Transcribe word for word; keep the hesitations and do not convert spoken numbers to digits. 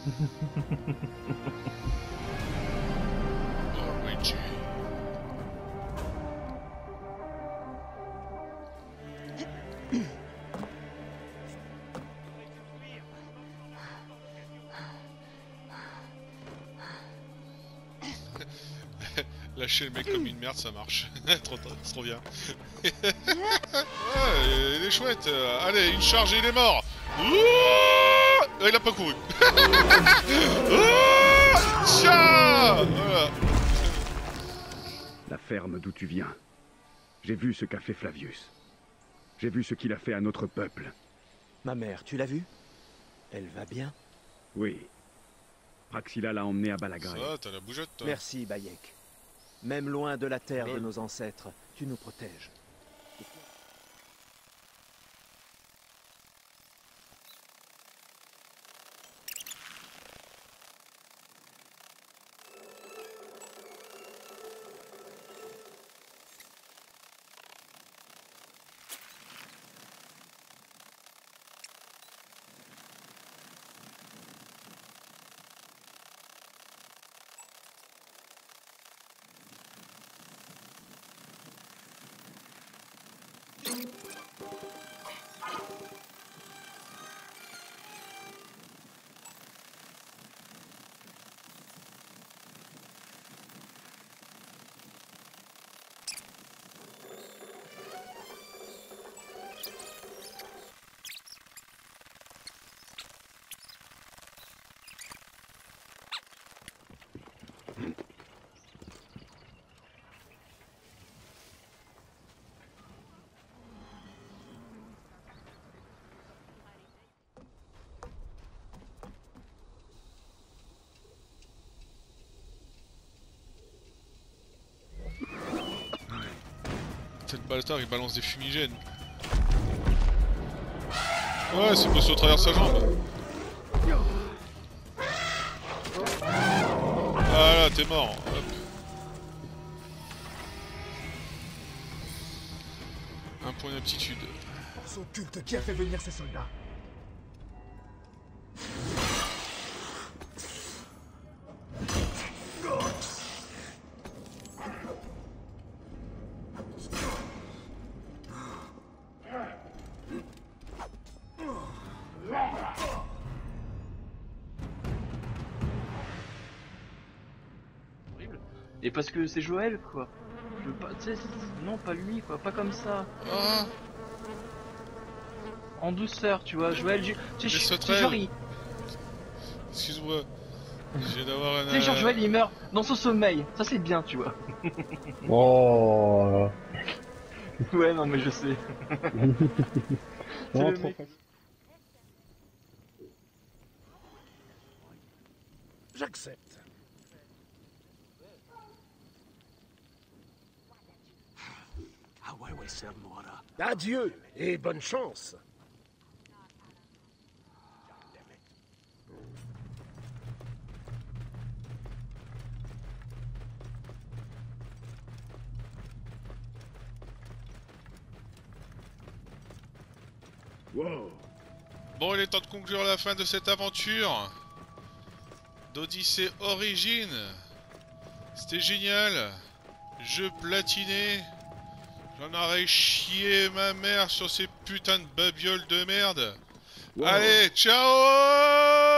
Luigi. Lâcher le mec comme une merde, ça marche. trop, trop, trop bien. Ouais, il est chouette. Allez, une charge et il est mort. Ouh, il a pas couru. Tcha, voilà. La ferme d'où tu viens. J'ai vu ce qu'a fait Flavius. J'ai vu ce qu'il a fait à notre peuple. Ma mère, tu l'as vue? Elle va bien? Oui. Praxila l'a emmené à Balagrae. Ça, t'as la bougeotte, toi. Merci, Bayek. Même loin de la terre Ouais. de nos ancêtres, tu nous protèges. Cette bâtard, il balance des fumigènes. Ouais, c'est passé au travers de sa jambe. Voilà, t'es mort. Hop. Un point d'aptitude. Son culte qui a fait venir ces soldats. Et parce que c'est Joël, quoi. Je veux pas, tu sais, non, pas lui, quoi, pas comme ça. Ah, En douceur, tu vois, Joël, je- tu sais, je- Laisse-toi tu sais, genre, traîner. il- excuse-moi. Je viens d'avoir un... tu sais, genre, Joël, il meurt dans son sommeil. Ça, c'est bien, tu vois. Oh. Ouais, non, mais je sais. Non, le trop mec. facile. J'accepte. Adieu et bonne chance. Wow. Bon, il est temps de conclure la fin de cette aventure d'Odyssée Origin. C'était génial. Jeu platiné. J'en aurais chié ma mère sur ces putains de babioles de merde. Wow. Allez, ciao!